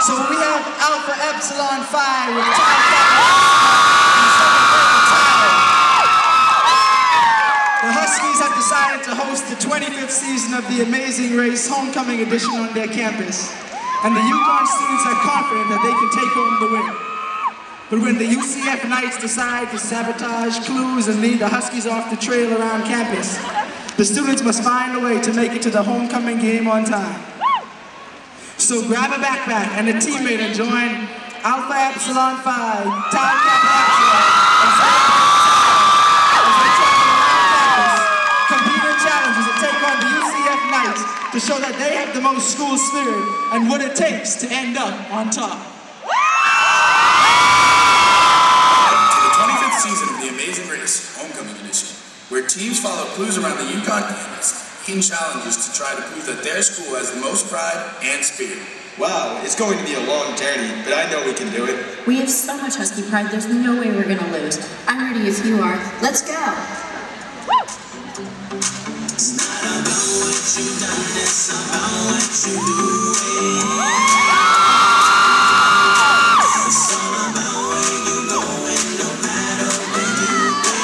So we have Alpha Epsilon Phi with Ty and second grade Tyler. The Huskies have decided to host the 25th season of the Amazing Race Homecoming Edition on their campus. And the UConn students are confident that they can take home the win. But when the UCF Knights decide to sabotage clues and lead the Huskies off the trail around campus, the students must find a way to make it to the homecoming game on time. So grab a backpack and a teammate and join Alpha Epsilon Phi, Tau Kappa Epsilon, and Psi Kappa as they travel around campus, compete in challenges and take on the UCF Knights to show that they have the most school spirit and what it takes to end up on top. To the 25th season of the Amazing Race Homecoming Edition, where teams follow clues around the UConn campus in challenges to try to prove that their school has the most pride and spirit. Wow, it's going to be a long journey, but I know we can do it. We have so much Husky pride, there's no way we're going to lose. I'm ready if you are. Let's go! It's not about what you've done, it's about what you do. It's all about where you're going, no matter where you've been.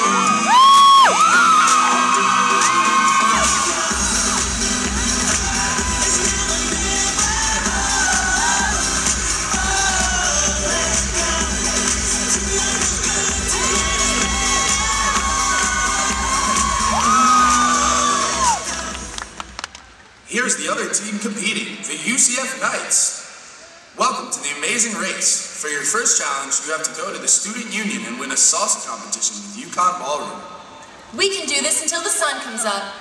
Here's the other team competing, the UCF Knights. Welcome to the Amazing Race. For your first challenge, you have to go to the Student Union and win a salsa competition with UConn Ballroom. We can do this until the sun comes up.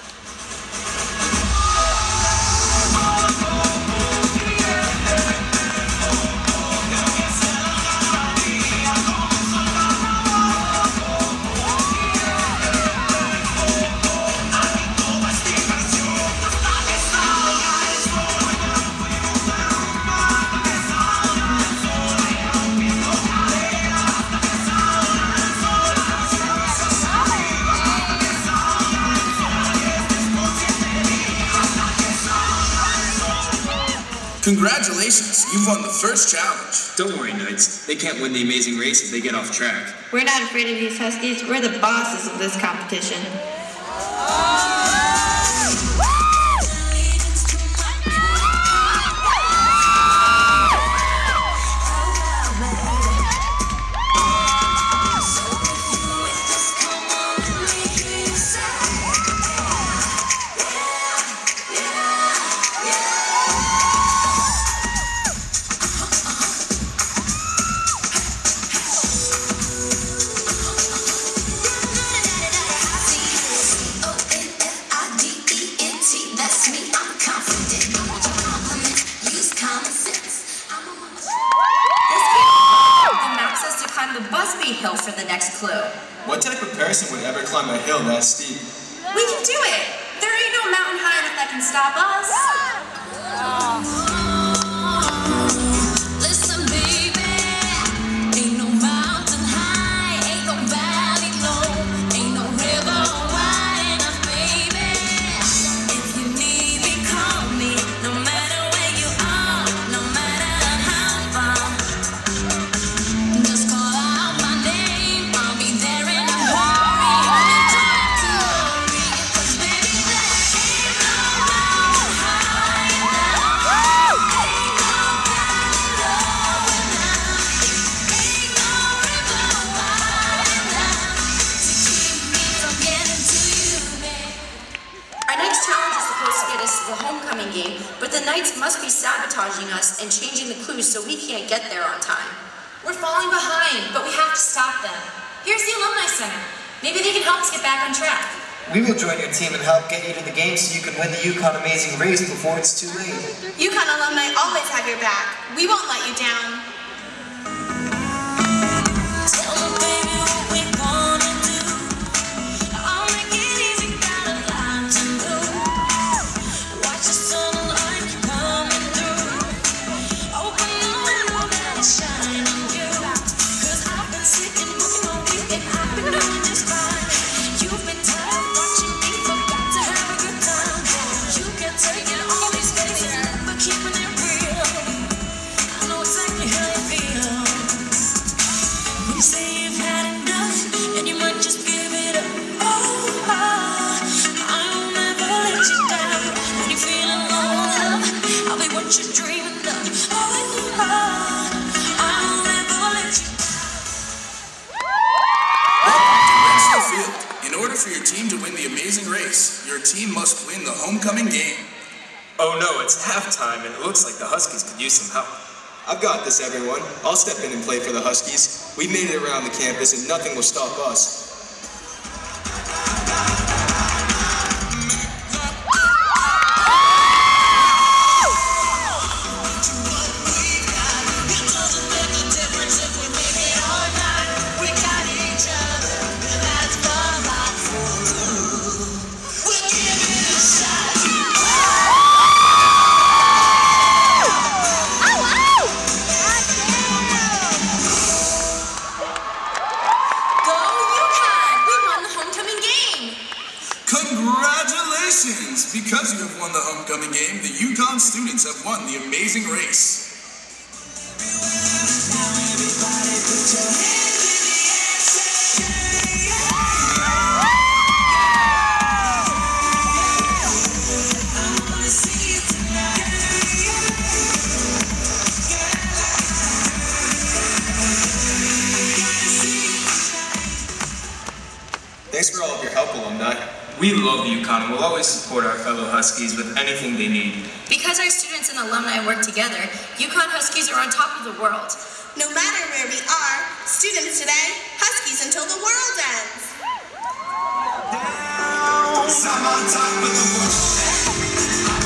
Congratulations, you've won the first challenge. Don't worry, Knights. They can't win the Amazing Race if they get off track. We're not afraid of these Huskies. We're the bosses of this competition. Hill for the next clue. What type of person would ever climb a hill that steep? We can do it! There ain't no mountain high enough that can stop us. Listen, baby, ain't no mountain high, ain't no valley low, ain't no river wide enough, baby. If you need me, call me, no matter where you are, no matter how far. Just call out my name, I'll be there in a hurry. Try to hurry, 'cause baby, there ain't no mountain high enough, ain't no valley low enough, ain't no river wide enough to keep me from getting to you, babe. Our next challenge is supposed to get us to the homecoming game, but the Knights must be sabotaging us and changing the clues so we can't get there on time. We're falling behind, but we have to stop them. Here's the Alumni Center. Maybe they can help us get back on track. We will join your team and help get you to the game so you can win the UConn Amazing Race before it's too late. UConn alumni always have your back. We won't let you down. Tell me, baby, what we gonna do. I'll make it easy, got a lot to do. Watch the sunlight coming through. Open the window, let it shine on you. 'Cause I've been sick and looking all week and I've been doing just fine. You've been tired watching me, forgot to have a good time. You kept taking all these days and never keeping it real. race, your team must win the homecoming game. Oh no, it's halftime and it looks like the Huskies could use some help. I've got this, everyone. I'll step in and play for the Huskies. We've made it around the campus and nothing will stop us. Congratulations! Because you have won the homecoming game, the Yukon students have won the amazing race. Thanks for all of your help, alumni. We love UConn and we'll always support our fellow Huskies with anything they need. Because our students and alumni work together, UConn Huskies are on top of the world. No matter where we are, students today, Huskies until the world ends. I'm on top of the world.